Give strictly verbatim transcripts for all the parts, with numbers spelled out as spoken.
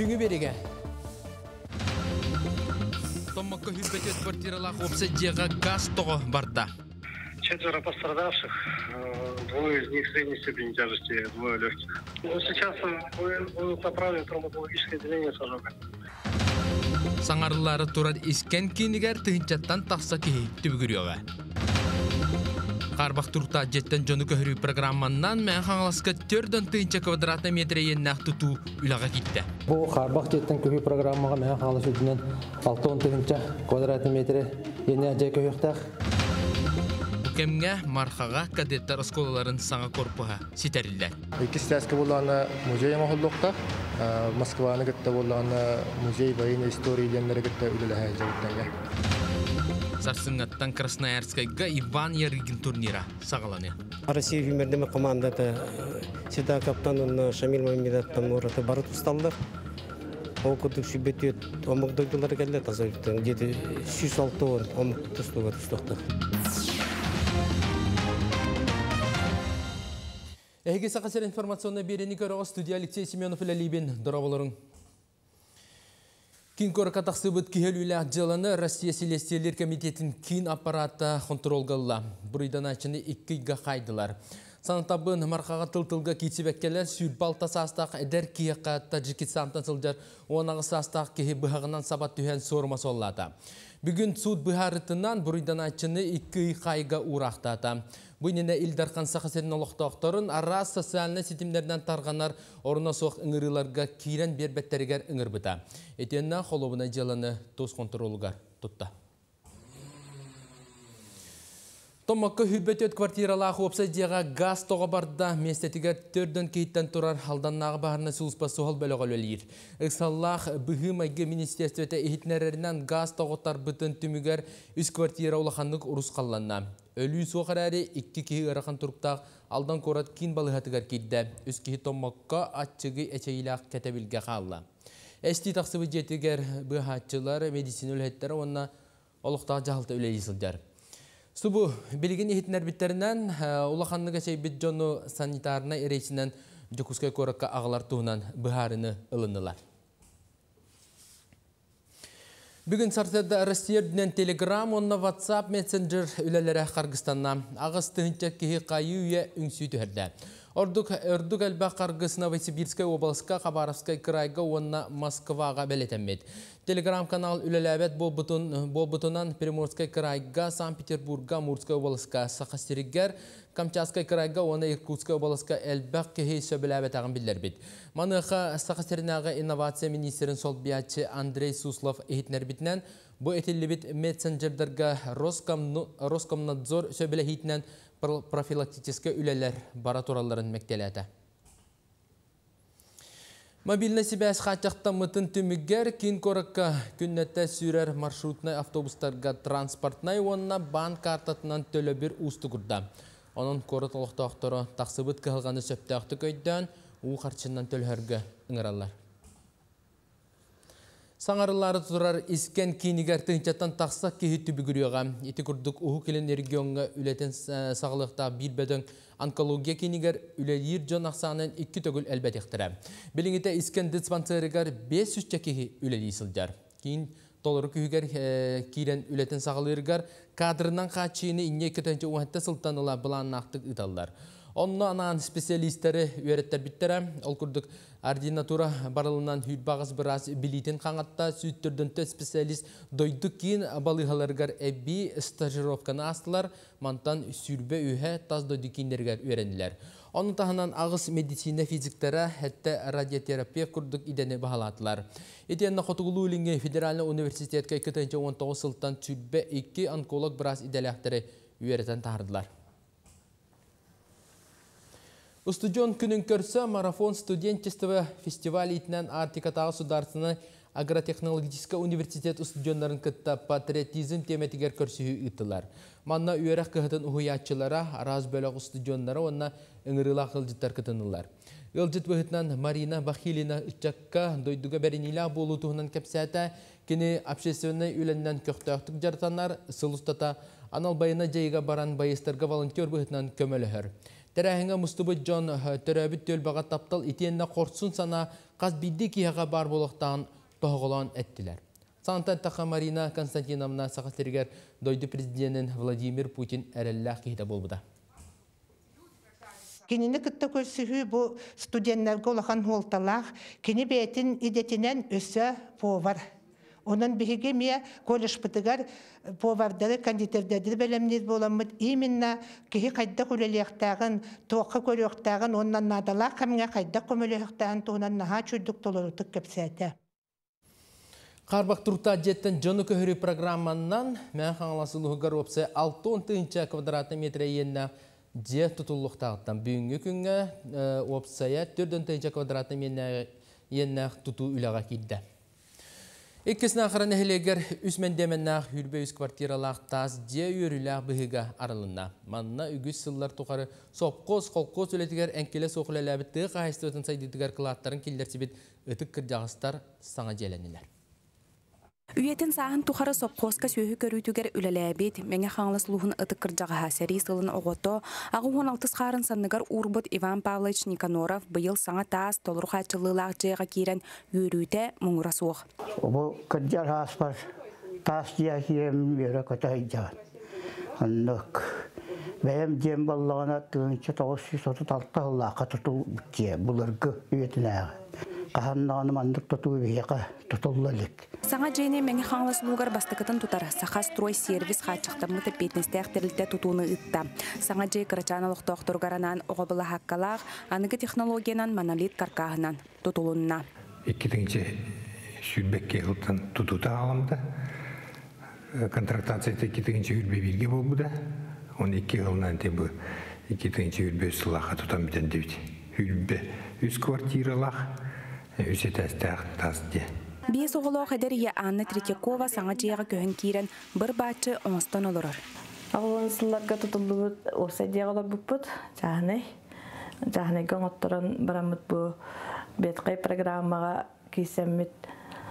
Бүгү береге. Томмакка хүлбетет квартиралах обсадияга газ того барда. Четверо пострадавших, двое из них средней степени тяжести, двое легких. Но сейчас будут направлены в травматологическое отделение с ожогами. Саңарлары турар искен кинигер тыгынчаттан тақса кейіпті бүгіріуға. Қарбақ тұрта жеттен жоны көхірі программаннан мән қаңыласқа төрден тыгынча квадратна метре еннақ тұту үліға кетті. Бұл қарбақ жеттен көхі программаға мән қаңылас өтінен алты тыгынча квадратна метре енне жай көхіқтақ. Кемге мархаға кадеттар осколаларын саңа корпуға ситерілдер. Екі стәскі болағына музей мағылдықта, Москваны күтті болағына музей военной истории ленлері күтті үлілі әйжауыттанға. Сарсыңаттан Красноярскайға Иван Ярыгин турнира сағаланы. Россия Вимердеме командаты Седа каптанын Шамил Мамедовтан ораты барыт ұсталды. Ол күдік шүбетет омықтығдылар кәлі тазалықтың. Деді жүз алты он омықты тұстуға тұстақты. Эге сақасыр информационна берені көріға студия Алексей Семенов үлі лейбен дұрабылырың. Кин көрі қатақсы бұд кехелі ақжаланы Россия Селестиялер комитетін кин аппараты контролғалла. Бұрыйдан ачыны иккіға қайдылар. Санатабын марқаға тыл-тылға кетсебеккелер сүрбалта састақ әдер кияққа Таджикистантан сылжар онағы састақ кехе бұғағынан сабат түйен сормасы оллады. Бүгін суд бұхарытынан бұрыйдан ачыны иккі қайға урақтады. Бұйнені Илдархан сақасерін олықтақтарын арас социалны сетімдерден тарғанар орына соқ ұңырыларға кейрен бербеттерігер ұңыр бұта. Етенна қолуына жаланы тоз контролығар тұтта. Томмаққа хүлбетет квартиралағы опсайдияға газ тоға барда местетігер төрден кейттен тұрар алданнағы бағарына сұлыспа соғыл бөліғал өлейір. Үксаллақ бұғым әйге министерстветі ехітнерерінен газ тоғытар бұтын түмігер үз квартира олақанлық ұрыс қаланна. Өлі соғыр әрі ikki кеғі ұрақын тұрқтақ алдан қорат кин балығатығар кейді. Үз кеғі томмаққа атчығы әчейлақ кәтәбілге қалла. Әсті тақсыбы жетігер бұғатчылар медицин өлеттері онына олықтағы жағылты өлейсілдер. Субу білген ехетінер біттерінен улаханныға сейбет жону санитарына ерейсінен жүкускай коракка ағылар туғынан бұхарыны ылынылар. Бүгін сартарда Россияден Telegram, онна WhatsApp, Messenger үлелері Қарғыстанна ағыз тұхынча кеге қайы үйе үңсүй түхірді. Ордук әлбә Қарғысына Новосибирскай обласқа, Хабаровскай крайға, онна Москваға бәлетәммет. Telegram канал үлеләбет бол бұтынан Приморскай крайға, Санкт-Петербурга, Мурскай обласқа, Сақастерігер, Камчатскай крайға, оны Иркутскай обласқа әлбәқ кеге сөбіләбет ағын білдер бет. Маныға Сақастерінағы инновация министерін сол биятчы Андрей Суслов ехетнер бітінен, бұл әтелі бет мессенджердерға Роскомнадзор сөбілі ехетінен профилактическі үлелер баратураларын мәктеләді. Мобильна себе асхатяқта мұтын түмігер кин коракка күннетті сүйрер маршрутнай автобустарға транспортнай онына банк картатынан төлі бір ұсты күрді. Оның корат олықтақтыры тақсыбыт кығылғаны сөптіақты көйден ұғы қарчыннан төліргі ұңыралар. Саңарылары тұрар искен кейінігер тұңчаттан тақсақ кейі түбігіріуға. Еті күрдік ұғы келін регионға үлетін сағылықта бір бәдің онкология кейінігер үлелер жон ақсағынан екі төгіл әлбәт ектірі. Біліңіте искен диспансерігер бес үш кейі үлелі сылдар. Кейін толыры күйігер кейрен үлетін сағылығыр кадрынан қачыйыны инне кетенче уәтті сылтаныла бұлан нақтық ұталдар. Онна анан специалисттері үйреттер біттері, ол күрдік ординатура барылынан хүйтбағыз біраз білейтін қаңатта сүйттірдің тө специалист дойдық кейін балығаларғар әбі стажировканы астылар, мантан сүрбе үйе таз дойдық кейіндергер үйренілер. Оның тағынан ағыз медицина физиктері әтті радиотерапия күрдік идені бағалатылар. Етенна Қотығылу үлінге Федеральный университетке екі мың он тоғыз сылттан сүрбе екі онколог біраз иделяқтары үйреттен тағырдылар. Устудион күнін көрсі марафон студенчество фестивалі итінен Артикатағы сударсыны Агротехнологический университет устудионларын кітті патриотизм теметігер көрсігі үттілер. Манна үйерек кіхітін ұхыятчылара, араз бөліқ устудионлары онна үңірілақ ғылжыттар кітінілер. Ғылжыт бұхытынан Марина Бахилина үтчакка дойдуға бәрінілі болу тұғынан кәпсәті кені общественный үленнен көқтіқтік жартанар сылыстата анал байына жайға баран байыстарға волонтер бұхытынан көмілі хөр. Тәрәхіңі мұстыбы Джон төрәбіт төл баға таптал итеніне қортсын сана қаз бидді кияға бар болықтан тоғылан әттілер. Сантан тақа Марина Константиновна сақастыргер дойды президентін Владимир Путин әрелләқ кейді болбыда. Кенені күтті көрсігі бұл студентлерге олақан олталақ, кені бәйтін идетінен өсі повар. Onun bihiге ме колледж бытыгар повардары кондитердерді бәлемнез боламыд. Именно кеһи қайда күлелектағын, тоқы көректағын, оннан надалақ қамға қайда көмелектағын туынан наға чүрдік толырытық көпсәті. Қарбақ тұрта жеттен жоны көхірі программаннан мән қаңласылығығар опсы алты тыынча квадратный метр енна же тұтылықтағыттан. Бүгінгі күнгі опсая төрт тыынча квадратный метр енна тұту үліға келді. Иккесна ақырын әхілегер үсмен деменнақ үрбе үз квартиралақ таз же үйіріләқ бұғыға арылына. Манна үгіз сыллар тұқары сопқоз, қолқоз өлетігер әңкелі соқылы әләбітті қайысты өтін сайдетігер қылаттарын келдерсі бет үтік кірдағыстар саңа желенілер. Үйетін сағын тұқары сопқосқа сөйі көрітігер үлеләбет, мәңе қаңлас лұғын ұтық кіржаға сәрі сылын оғото, ағы он алты қарын санныгар Урбут Иван Павлович Никаноров бұйыл саңа таас толыр қачылылақ жайға керен үйрүйті мұңыра соқ. Бұл кіржар аспар таас жайға керен үйрі көті жаған. Анық бәйім дем балығына түгінші тоғыз жүз отыз алты ұлаққа тұту бүтке бұлырғы үйетін әғы. Қағаннағаны мандық тұту бейеқа тұтылылық. Саңа жайне мәңе қаңлас луғар бастықытын тұтар. Сақа строй сервис қачықтамыты бетнесті әқтірілді тұтуыны ұтта. Саңа жай қырачаналық тоқтырғаранан оғабылы хаққалақ, анығы технологиянан монолит каркағынан тұтылынна. Екетіңше сүрбекке ғылттан тұтута ғаламда. Контрактацияты екетіңше үрбе белге болбыда. Он екі ғылынан тебі екетіңше үрбе сылаға тұтам бітен дебіде. Үрбе үз квартиралақ. Бес оғылау қадерге Анна Третьякова саңа жайға көхін кейрен бір бачы оңыстан олырыр. Ағылын сылларға тұтылды осы дейғалар бұппыд, жағынай. Жағынай гөң оттырын барамыд бұл бетқай программаға кейсәммет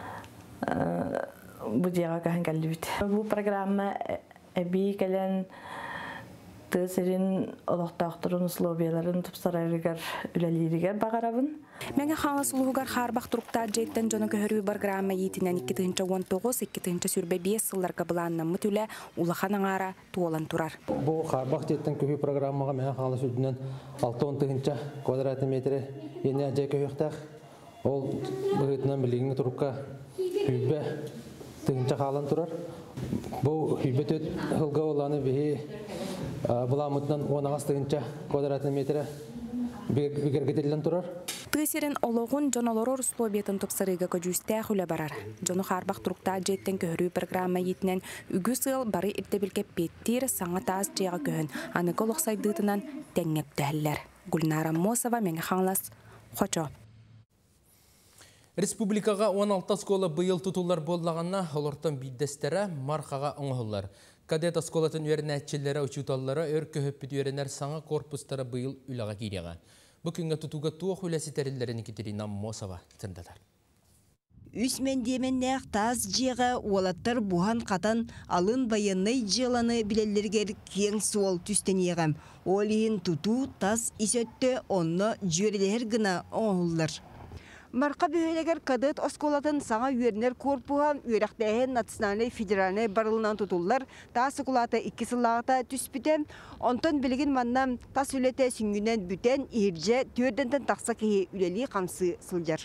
бұл дейға көхін кәлі біт. Бұл программа әбей кәлін тысырын олықтақтырын условияларын тұпсарарығар үләлерігер бағарабын. Мәңі қаңлас ұлығығар қарбақ тұрықта жайттан жоны көхірі программа етінен екі тыынча он тоғыз екі тыынча сүрбе бес сылларға бұланна мүтілі улахан аңара туолан тұрар. Бұл қарбақ жайттан көхі программаға мәңі қаңлас үлдінен алты он тыынча квадратный метрі ене әжай көхіқтақ. Ол бұғытынан білігіні тұрыққа үйбе тыынча қалан тұрар. Бұл үйбе төт ғылға оланы бейі бұламытынан он ағыз тыынча квадратный метрі бігергетелден тұрар. Тысерін олығын жонолорор условиятын тұпсарыға көжүстәқ үлі барар. Жоны қарбақ тұрықта жеттен көхірі программа етінен үгі сыл бары иртебілге петтер саңа таз жайға көхін. Анығы олықсайдытынан тәңеп дәлілер. Гүлнара Мосова, мәңі қаңлас, Хочо. Республикаға он алты скола бұйыл тұтулар болағанна олыртын биддестері марқаға оңғылар. Кадет сколатын өрін әтчелері ұчуталары өр көхіппіт өрінер саңа корпустары бұйыл үліға кейреға. Бүгінгі тұтуға туық үләсі тәрілерін Екатерина Мосова тірдатар. Үсмен деменнәқ таз жеға олаттар бұған қатан алын байынный жыланы білелергер кен суол түстен еғам. Олиын тұту таз исөтті онны жөрелер гына оңылыр. Марқа бүйелегер кадет осколатын саңа үйерінер корпуған үйрақтайын национальный федеральный барылынан тұтулар тасы құлата екі сылағыта түспітен, онтын білігін маннам тас үлеті сүңгінен бүтен ерже төрдентен тақса кейі үлелі қамсы сылжар.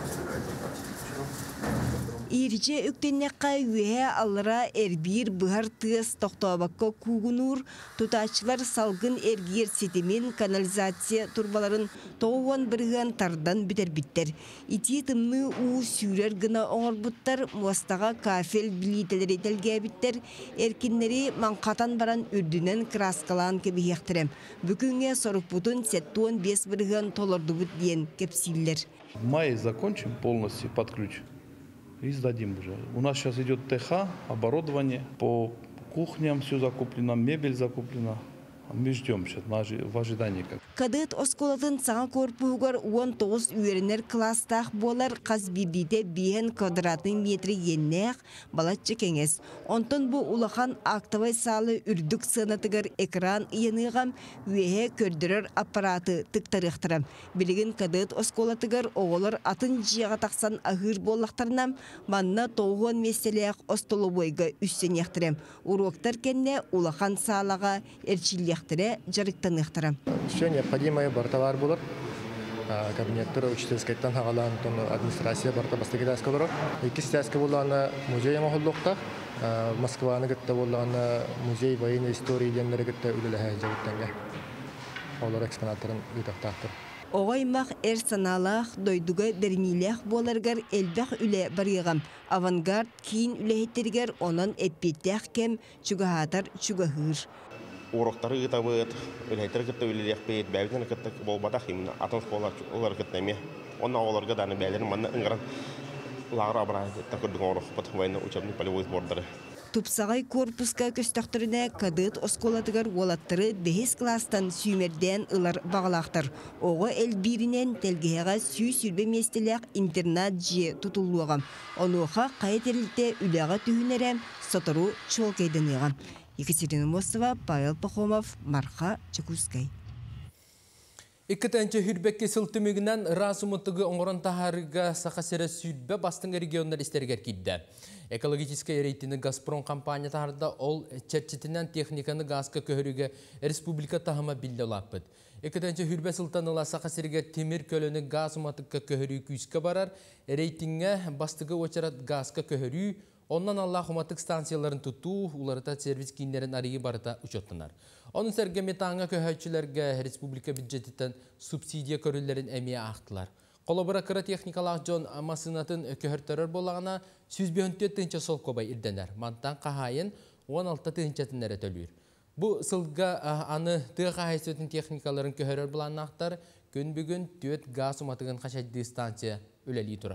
Ирже үктеннеққа үйе алыра әрбір бұғар тығыз тоқтауабаққа куғынур, тұтачылар салғын әргер сетімен канализация турбаларын тоғуан бірген тардан бітер-біттер. Ити тымны ұу сүйрер гына оңыр бұттар, мұастаға кафел білетелер етелге біттер, әркенлері манқатан баран үрдінен краскалан кебі ектірем. Бүкінге сорық бұтын сеттуан бес бірген толырды бұт дейін кепсилер. В мае закончим полностью под ключ. И сдадим уже. У нас сейчас идет ТХ, оборудование, по кухням все закуплено, мебель закуплена. Мы ждем сейчас, в ожидании. Кадыт осколатын саңа корпугар он тоғыз үйерінер класстақ болар қазбирдейде бейін квадратный метрі еннеқ балатчы кеңес. Онтон бұл улахан актавай салы үрдік сынатығар экран иенығам өйе көрдірер аппараты тықтарықтырам. Білігін кадыт осколатығар оғылар атын жиға тақсан ағыр болақтарынам манна тоғын меселеяқ остолобойға үссен яқтырам. Уроктар кенне улахан салаға әрчілияқтыре жарықтанықтырам. Все необходимое бортовар булар. Кабинеттер учительскайттан хагалан администрация барта бастыгыда скалора. Ики стяска булана музей махуллукта. Москваны гытта булана музей военной истории денлери гытта үлелеһе жабыттанга. Олар экспонаттарын үтактактыр. Оғаймақ әр саналақ дойдуға бермейләқ боларғар әлбәқ үлі барығам. Авангард кейін үліхеттергер онын әппеттәқ кәм чүгахатар чүгахыр. Уроктары гытабыт, үләйтер гытта үлелек бейт, бәбитен гытта болбатақ именно атын школар олар гыттаме. Онна оларга даны бәлерін манна ыңғыран лағыра абырайды. Тақырдың орық бұт вайна учебный полевой сбордары. Тупсағай корпуска көстақтырына кадыт осколатығар олаттыры бәхес кластан сүймерден ылар бағалақтыр. Оғы әл бирінен тәлгеға сүй сүрбе местелек интернат же тұтылуғам. Онуға қайтерілді үліға түйінерем сотыру чол кейдінеғам. Екатерина Мосова, Павел Пахомов, Марха Чекускай. Иккетенче хүрбекке сылтымыгынан разумытыгы оңыран тахарыга сақасыра сүрбе бастың региондар істергер кейді. Экологический рейтинг Газпром компания тахарда ол черчетінен техниканы газка көхіріге республика тахыма білді лапыд. Иккетенче хүрбе сылтаныла сақасырға темір көліні газуматыгка көхірі күйіске барар, рейтинге бастығы очарат газка көхірі оннан Аллах уматык станцияларын tuttu, уларыта сервис кейіндерін арығы барыта учеттінар. Оның сәргеме таңа көйәтшілерге республика бюджетітен субсидия көрілерін әмей ақтылар. Қолабыра кыра техникалақ жон амасынатын көйәрттерер болағына жүз төрт тынча сол көбай ирденер. Мантан қағайын он алты тынчатынлары төлір. Бұл сылға аны тыға қағайсөтін техникаларын көйәрер болағына ақтар, күн бүгін төт газ уматығын қашайды станция өлелі тұрар.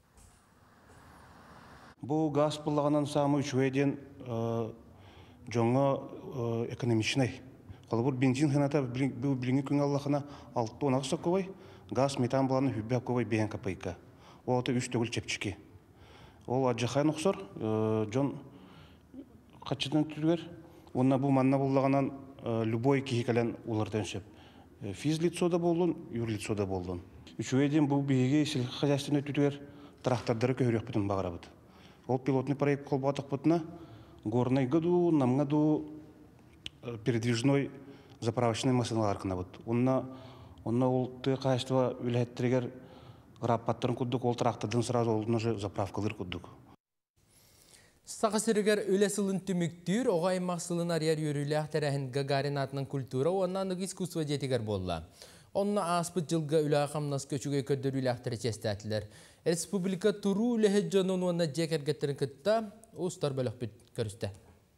Бұл газ бұлағынан самы үшуеден жоңы экономичный. Қолы бұл бензин хыната бұл біліңі күн Аллахына алты он ақса көбай, газ метан бұланы хүббәк көбай бейін капайка. Ол аты үш төгіл чепчіке. Ол аджақайын ұқсар, жон қатшыдан түргер. Онына бұл манна бұлағынан любой кейкелен олардан шеп. Физлицо да болдың, юрлицо да болдың. Үшуеден бұл бейге сілгі қажастыны түргер трақтардары көрек бұтын бағыра бұд. Ол пилотный проект қолбатық бұтына горный году, нам году передвижной заправочный машиналар кына бұд. Онна ол ты качество үләттірегер ғраппаттарын күддік, ол трақтардың сразу олдың же заправкалар күддік. Сақасырығар өлесілін түміктір, оғай мақсылын арияр өрілі ақтарахын Гагарин атының культура, оннан искусство жетігер болла. Онна аспыт жылға үлі қамнас көчіге көддір үлі ақтары честәтілер. Республика туру үліхі жонын онна жекергеттерін күтті, ұстар бөлік бүт көрісті.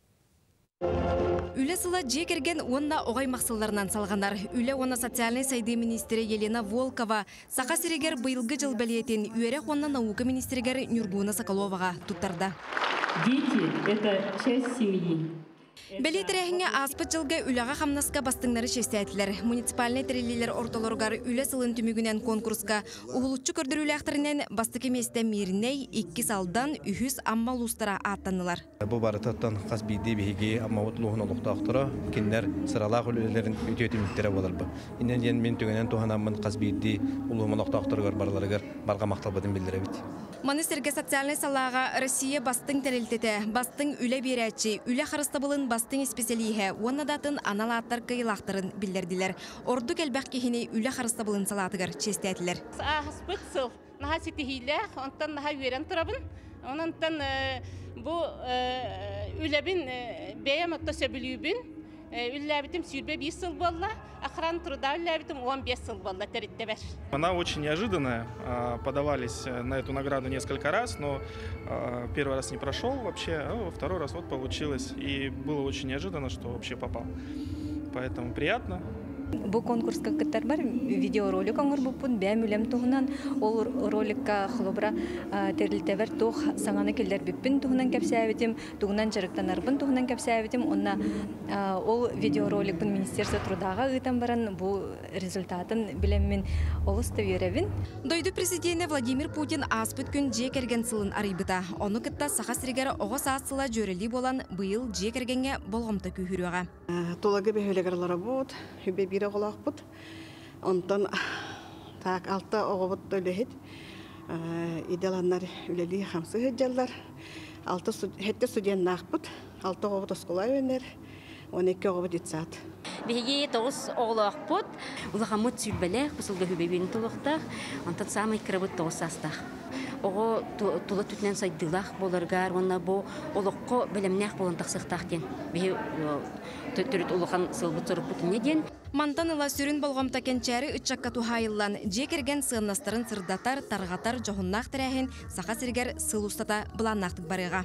Үлі сыла жекерген онна оғай мақсыларынан салғанар. Үлі оны социальный сайды министері Елена Волкова, сақа сірегер бұйылғы жыл бәлиетін үйерек онна наука министергер Нюргуна Соколоваға тұттарды. Дети – это часть семьи. Бәлетерәхіңе аспыт жылға үліға қамнасқа бастыңлары шестәтілер. Муниципальный тірелелер орталарғар үлі сылын түмігінен конкурсқа ұғылытчы көрдір үлі ақтарынан басты кеместі меріней екі салдан үхіз амма лустара аттанылар. Бұл барытаттан қас бейді бейге амма ұтлығын олықты ақтыра, кендер сыралақ үлілерін өтеті мүттері болар бұл. Инен ен мен төгенен туғанамын қас бейді ұлығын олықты ақтырғар барларығар барға мақталбадың білдірі біт. Маныстерге социальный салаға Россия бастың тәрелтеті, бастың үлі берәтші, үлі қарыстабылын бастың специалиге, оны датын аналаттар кыйлақтырын білдерділер. Орду кәлбәқ кехіне үлі қарыстабылын салатығыр честәтілер. Аспыт сыл, наға сетихилі, онтан наға үйерен тұрабын, онтан бұл үләбін бәйім отта сөбілюбін, үләбітім сүйірбе бес сыл болла, охран труда үләбітім он бес сыл болла тәрітті бәр. Она очень неожиданная. Подавались на эту награду несколько раз, но первый раз не прошел вообще, а во второй раз вот получилось. И было очень неожиданно, что вообще попал. Поэтому приятно. Бу конкурска кыттар бар видеоролик оңор буппун бәм үлем туһунан ол роликка хлобра терилтебер тух саңаны келдер биппин туһунан кепсәбитим тугунан жарыктанарбын туһунан кепсәбитим онна ол видеоролик бун министерство трудага ытан баран бу результатын билем мен олуста беребин. Дойду президенті Владимир Путин аспыт күн жекерген сылын арыйбыта. Оны кытта саха сиргері оға саатсыла жөрелі болан быйыл жекергенге болғымта күйіріға. Толагы бәхөлегерлары бұд, хүбе бире қолақ бұд. Онтан так алта оға бұд өлігід. Иделанлар үлелі қамсы хүджалар. Хетте студент бұд. Алта оға бұд оскола өнер. он екі оға бұд етсат. Беге тоғыз оғылақ бұд. Улағамыт сүлбәлі, құсылғы хүбебені тұлықтақ. Онтан самай кірі тоғыз астақ. Оғы тұлы түтінен сайдылақ болырғар, онна бұл олыққы білімнәқ болын тақсықтақ ден. Беге түріт олыған сылбы тұрып бұтыне ден. Мантан ыла сүрін болғамта кенчәрі үтчакка тухайылан жекерген сығынастарын сырдатар, тарғатар жоғыннақ тірәхін сақа сіргер сыл ұстата бұланнақтық барыға.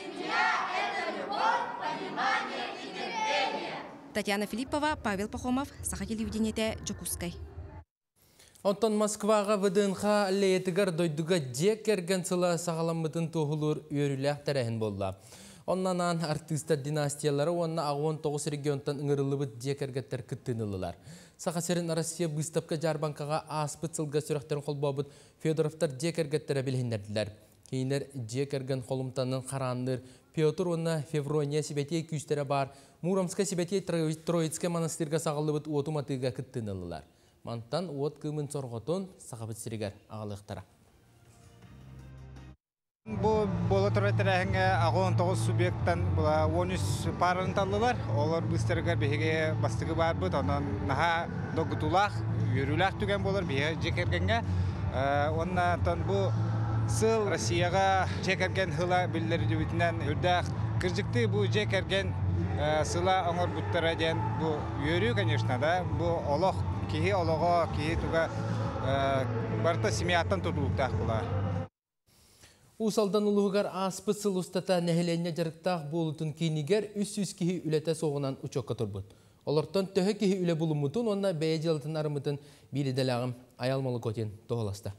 Татьяна Филиппова, Павел Пахомов, Саха телевидениете Джокускай. Онтон Москваға вдынға леетігер дойдуға жекерген сыла сағаламытын тоғылыр үйеріләқ тәрәхін болды. Оннан артистер династиялары онна ағуан тоғыз регионтан ұңырылыбыт жекергеттер күттінілілер. Сақа серін Россия бұстапқа жарбанкаға аспыт сылға сүректерін қолбабыт Федоровтар жекергеттері білгендерділер. Кейінер жекерген қолымтанын қараныр Петр онна Феврония сибетей күстері бар, Муромска сибетей Троицке монастырға сағалыбыт отуматыға күттінілілер. Мантан от кымын сорғытын сақабыт сірігер ағалықтара. Бұл болы тұрайтырағыңа ағуын тоғыз субъекттан он үш парын талылар. Олар бұстырғар бейге бастығы бар бұд. Онан наға доғытулақ, үйірілақ түген болар бейге жекергенге. Оннан бұл сыл Россияға жекерген хыла білдері дүбітінен үрдәқ кіржікті бұл жекерген сыла оңыр бұттыра ден бұл үйірі, конечно, да, бұл олық кихи олого кихи туга барта семьяттан tutuluktaq bular. Усалдан улугар аспыт сыл устата нәһеленне жарыктақ болутун кинигер үс-үс кихи үлете соғынан учокка турбут. Олортон төһө кихи үле булумутун онна бәе жылтын арымытын бириделагым аялмалы котен тоголаста.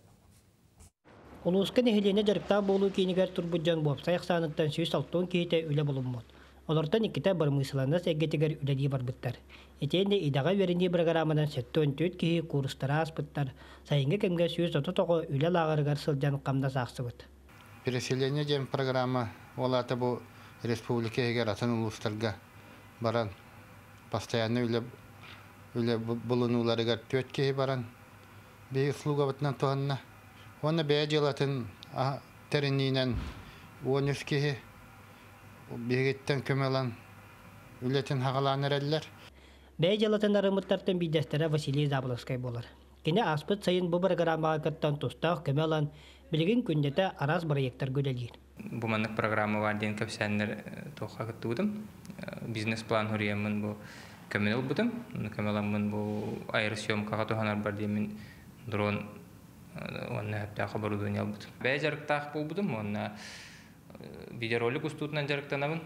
Улуска нәһеленне жарыктақ болу кинигер турбут жан боп саяқсаныттан сүйс алтон кихите үле булумут. Олортон икките бармысыланас эггетигер үледи барбыттар. Этенде идаға веренде программадан сеттон төт кихи курстара аспыттар. Сайынғы кемге сүйіз ототоғы үле лағырығар сылжан қамда сақсыбыт. Переселение дем программа олаты бұл республика егер атын улустарға баран. Постоянно үле бұлынуларығар төт кихи баран. Бей услуга бұтынан туғанна. Оны бәе жылатын терінінен он үш кихи бейгеттен көмелан үлетін хағаланыр әлілер. Бәе жалатын арымыттартын бидестері Василий Забловскай болар. Кені аспыт сайын бұл программаға кірттан тұстақ көмелан білген күндеті араз проекттар көлелер. Бұманлық программа бар ден көпсәнлер тоққа күттудым. Бизнес-план хүриемін бұл көмел бұдым. Көмеламын бұл айыр съемкаға тоғанар бар деймін дрон онна әптәқі оборудование албыдым. Бәе жарықтақ бұл бұдым. Онна видеоролик ұстуытынан жарықтанабын.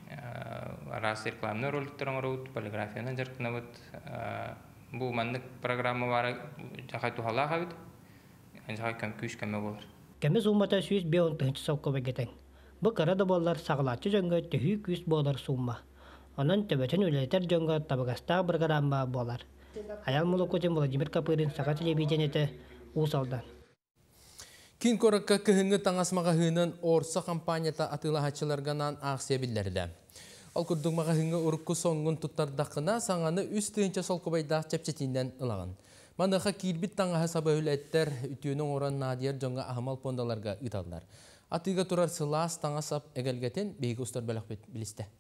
Арас рекламный роликтер оңырауыт, полиграфияны жарықтанабыд. Бұл маңдық программа бары жағай тухалақ авид. Жағай көм күш көмі болар. Кәміз ұлмата сүйіз беуін тұхынчы соққы бәгетен. Бұл қарады болар сағылатчы жөңгі түхі күш болар суымма. Онын төбетін үлелетер жөңгі табығаста программа болар. Аял Молокотин Владимир Капырин саға телевидениеті Усалдан. Кин коракка кыһыңы таңасмаға хыынан орса компанията атылахачыларганан ақсия білдерді. Ал күрдіңмаға хыыңы ұрыққы соңғын тұттардақына саңаны үс тыынча солқыбайдақ чәпчетінден ылағын. Маныға кирбит таңаға сабы үләттер үтіуінің оран надияр жоңға ахамал пондаларға ұталдар. Атыға тұрар сылас таңасап әгелгетін бейгі ұстар бәлік білісті.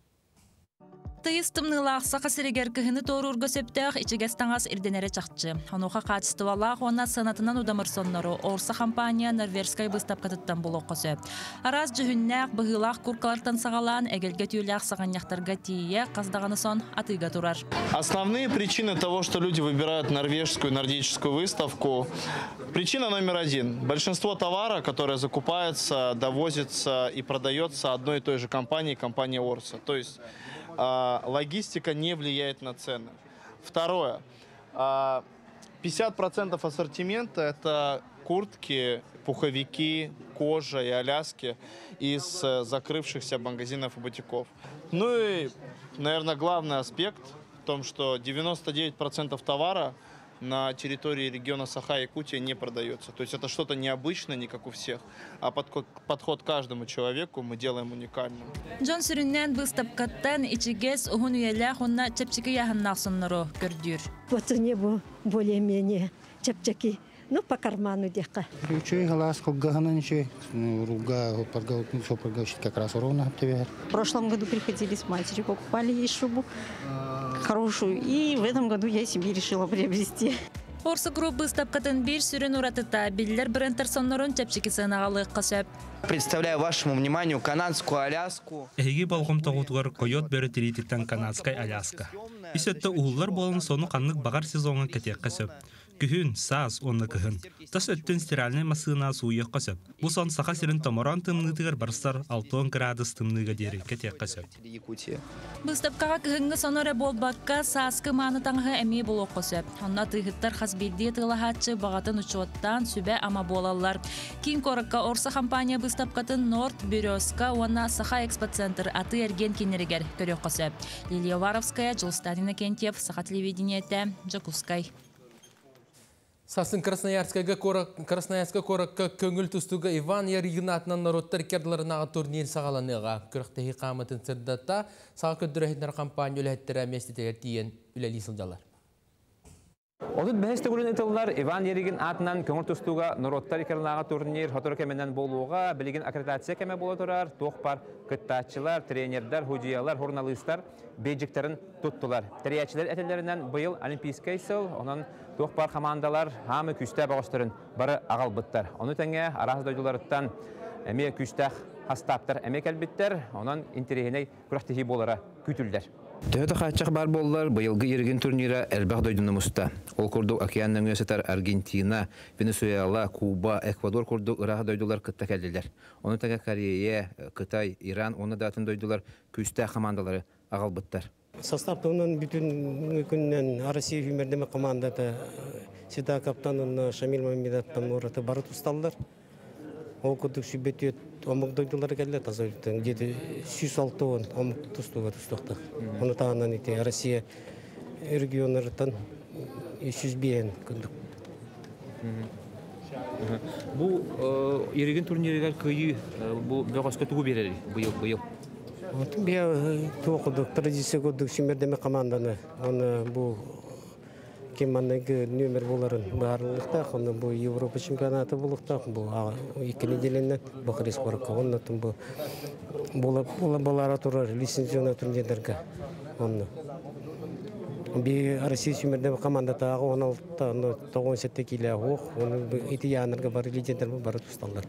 Тыйыстымнылақ сақа сірегер кіхіні торурға сөптәқ ичігестаңас ирденері чақчы. Онуға қатыстывалақ ona санатынан удамыр соннары орса компания Норвежскай бұстапқатыттан бұлыққа сөп. Араз жүхіннәқ бұғылақ күркалартан сағалан әгелге түйіләқ сағаняқтарға тие қаздағаны сон атыға тұрар. Основные причины того, что люди выбирают норвежскую нордическую выставку. Причина номер один. Большинство товара, которое закупается, довозится и продается одной и той же компанией, компания Орса. То есть логистика не влияет на цены. Второе. пятьдесят процентов ассортимента – это куртки, пуховики, кожа и аляски из закрывшихся магазинов и бутиков. Ну и, наверное, главный аспект в том, что девяносто девять процентов товара на территории региона Саха-Якутия не продается. То есть это что-то необычное, не как у всех, а подход, подход к каждому человеку мы делаем уникальным. Джон Сүріннен выставкаттан ичигес ухун уялях онна чепчики яханнақ соннару көрдүр. Вот не было более-менее чепчики. Ну, по карману дека. Ключей, глаз, гагананчи, руга, подголовник, все подголовник как раз ровно. В прошлом году приходили с матерью, покупали ей шубу хорошую. И в этом году я себе решила приобрести. Орсы группы стапкатын бир сүрін уратыта биллер брендтер соннорун чепчики сынағалық қасып. Представляю вашему вниманию канадскую Аляску. Эги болгом тогутугар койот бері тирититтен канадскай Аляска. Исетті уғылар болын сону қанлық бағар сезонға кетек қасып. Күхін, саас, онны күхін. Тас өттін стиральный масына суйық қасып. Бұл сон сақа сирін томоран тымнытығар барстар алтон градус тымныға дері кетек қасып. Бұстапқаға күхінгі сонора болбаққа сааскы маны таңғы әмей болу қосып. Онна тыйғыттар қасбейді тылағатшы бағатын ұчуаттан сүбе ама болалар. Кейін корыққа орса компания бұстапқатын Норд, Березка, онна Саха экспоцентр аты ерген кенерігер көрек қосып. Лилия Варовская, Жылстанина Кентьев, Саха телевидениеті, Джакускай. Сасын Красноярскайга Красноярска коракка көңіл тұстуға Иван Яригин атынан народтар керділерінаға турнир сағаланыға. Күріқтегі қамытын сырдатта саға көддірәхетнер компания үләттері әместетегер тиен үләлі сылжалар. Одут бәхесті күлін етілдер Иван Яригин атынан көңіл тұстуға народтар керділерінаға турнир хотыр кәменен болуға білген аккредитация кәме болу тұрар, тоқпар күттатчылар, тренердар, худиялар, журналистар бейджиктерін тұттылар. Тәриячілер әтелерінен бұйыл олимпийскай сыл, онын тоқпар командалар хамы күсті бағыстырын бары ағал бұттар. Оны тәңе араз дойдыларыттан әме күстәқ хастаптар әме кәлбіттер, онын интерегіне күрақтығы болара күтілдер. Төһөтө хатчак бар боллар быйылгы Яригин турнира элбах дойдуны муста. Ол курдук океанның университетар Аргентина, Венесуэла, Куба, Эквадор курдук ырах дойдулар кытта келдилер. Оны тага Корея, Кытай, Иран, оны датын дойдулар күстә командалары агалбыттар. Составтынан бүтүн күннен Россия хүмердеме командаты Сида каптанын Шамил Мамедовтан ораты бары тусталдар. Ол курдук сүбөтөт омук дойдулар келди тазалыктан где-то жүз алты омук тустуга тустукта. Оны тагынан ите Россия региондардан үч жүз бен күндүк. Бу Яригин турнирге кыйы бу бөгөскө тугу берели быйыл быйыл. Вот бия токудук традиция кодук сүмердеме команданы. Аны бу кеманнеги номер боларын барлыкта, аны бу Европа чемпионаты булыкта, бу эки неделенен бу республика оннатын бу бола бола балара турар лицензионный турнирлерге. Онны. Би Россия сүмердеме командата он алтыда, аны тогон сетте киле ок, аны эти янырга бар лидерлер бар тусталдар.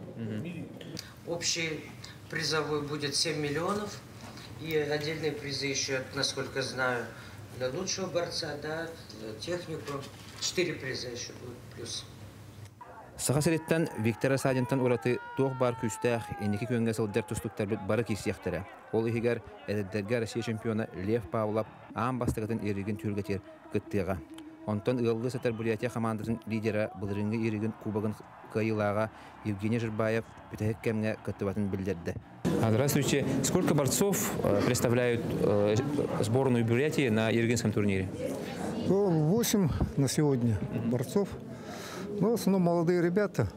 Общий призовой будет семь миллионов. И отдельные призы еще, насколько знаю, для лучшего борца, да, технику. Четыре приза еще будут плюс. Сахасыреттен Виктора Садинтан ураты тоқ бар күстәқ, енекі көнгә сылдар тұстықтар бүт бары кесияқтары. Ол егер әдәддерге Россия чемпионы Лев Павлов аң бастығытын Яригин түргетер күттіға. Онтан ылғы сатар Бурятия командатын лидера бұлырыңғы Яригин кубагын кайылаға Евгений Жирбаев бүтәхек кәмге күттібатын білдерді. Здравствуйте. Сколько борцов представляют сборную Бурятии на Яригинском турнире? Восемь на сегодня борцов. Ну, в основном молодые ребята.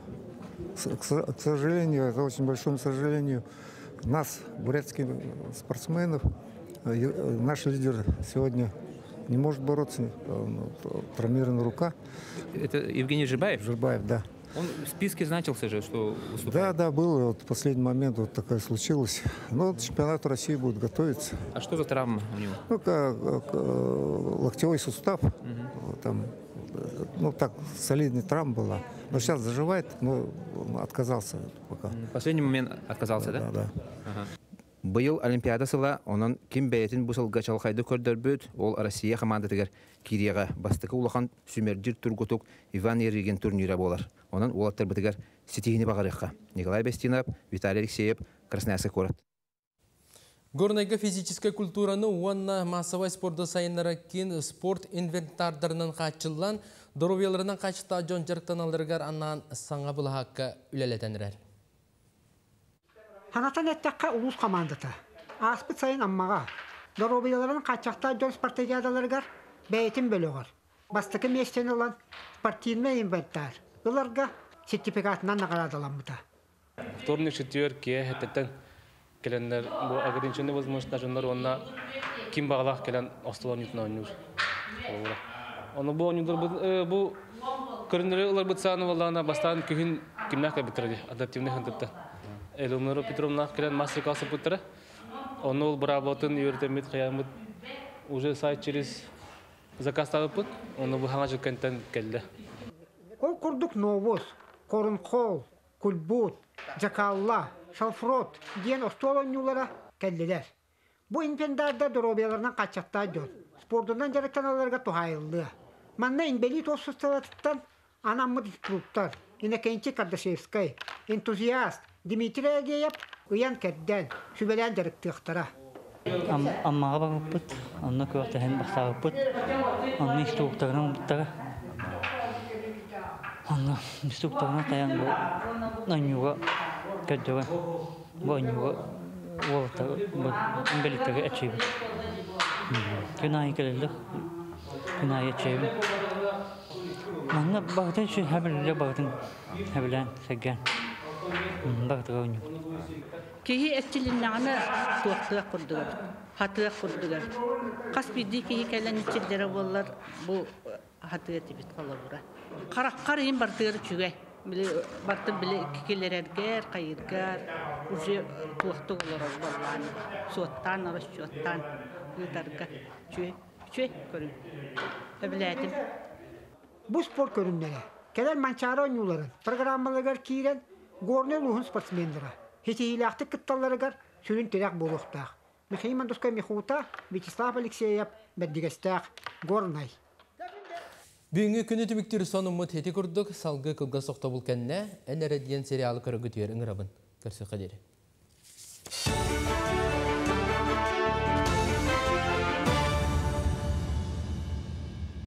К сожалению, к очень большому сожалению, нас, бурятских спортсменов, наш лидер сегодня не может бороться, травмирована рука. Это Евгений Жирбаев? Жирбаев, да. Он в списке значился же, что выступает? Да, да, было. Вот в последний момент вот такое случилось. Но чемпионат России будет готовиться. А что за травма у него? Ну, как, как, локтевой сустав. Угу. Там, ну, так, солидная травма была. Но сейчас заживает, но отказался пока. В последний момент отказался, да? Да, да. Ага. Быйыл Олимпиадасыла онын ким бәйтін бұсылға чалқайды көрдірбөт, ол Россия командатығар Кирияға бастықы улахан сүмердір тургутук Иван Яригин турнира болар. Онын олаттар бітігер сетейіні бағарыққа. Николай Бестинов, Виталий Алексеев, Красноярский город. Горнайга физическая культураны уанна массовай спорда сайынлары кин спорт инвентардарынан қачылан, доровияларынан қачыта жон жарықтан алырғар аннан саңа бұл хаққа үлелетенірер. Ханатан әттәққа улус командата. Аспыт сайын аммаға. Доровияларынан қачақта жон спартакиадаларғар бәйтін бөліғар. Бастықы местен olan спортивный инвентар. Оларға сертификатынан нағарадаламыда. Вторник, четверки, это келендер бу ограниченные возможности жондар онна ким баглах келен осталар нютна онюр. Оны бу онюр бу көрүнөрү улар бутсаны валана бастан күн кимнакка битерди адаптивный хантыпта. Элеонора Петровна келен мастер классы буттара. Оны ул работын үйрөтөмөт кыямыт уже сайт через заказ табып, оны бу хаңа жыккантан келди. Ол курдук новоз, корункол, кульбут, жакалла, шалфрот диен остолонюлара келдилер. Бу инвентарда доробияларынан качакта жол. Спортунан жарыктан аларга тухайылды. Манна инбели тосусталаттан анаммыт клубтар, инекенчи Кардашевскай, энтузиаст Дмитрий Агеев уян керден, сүбелен жарыктыктара. Аммаға бағыппыт, онны көптәһен бастағыппыт, онны инструктарынан бұттара. Онны инструкторына таян бұл ойнуға кәддіға, бұл ойнуға олықтары, бұл үмбеліктері әтшейбі. Күнайы келелік, күнайы әтшейбі. Манна бағытын үшін әбілі бағытын әбілен сәгген. Бағытыға ойнуға. Кеһи эттилиннәгенә туактыга курдыгар, хатыга курдыгар. Кас бидди кеһи кәлән ичилләре буллар, бу хатыга тибит калабыра. Караккар ин бартыгар чүгә. Биле бартын биле кикеләргә, кайыргар, уже туакты булар булган. Соттан, арыштан, ютарга. Чү, чү көрүн. Әбләтим. Бу спорт көрүннәре. Кәлән манчара ойнуларын, программаларга кирен горный лугын спортсмендера. Хитилахты кытталларыгар сүрін терек болуқтақ. Михаил Мандуска Михута, Вячеслав Алексеев, Бәддігістақ, Горнай. Бүгінгі күні түміктері сонымыт хеті күрдік, салғы кылға соқта бұл кәнне, ән әрәден сериалы көрігіт ерін ғырабын. Көрсі қадері.